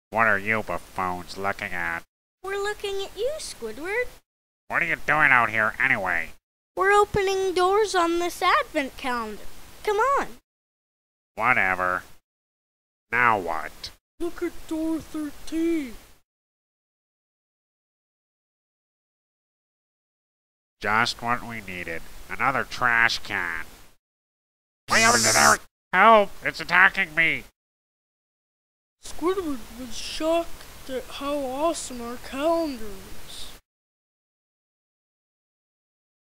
What are you buffoons looking at? We're looking at you, Squidward. What are you doing out here anyway? We're opening doors on this advent calendar. Come on. Whatever. Now what? Look at door 13. Just what we needed. Another trash can. Way over there! Help! It's attacking me! Squidward was shocked at how awesome our calendar is.